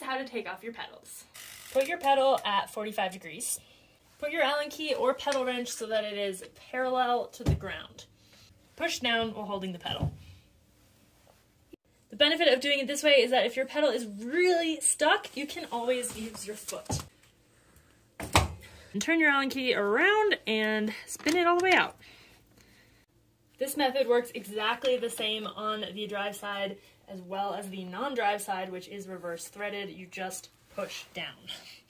how to take off your pedals. Put your pedal at 45 degrees. Put your Allen key or pedal wrench so that it is parallel to the ground. Push down while holding the pedal. The benefit of doing it this way is that if your pedal is really stuck, you can always use your foot. And turn your Allen key around and spin it all the way out. This method works exactly the same on the drive side as well as the non-drive side, which is reverse threaded. You just push down.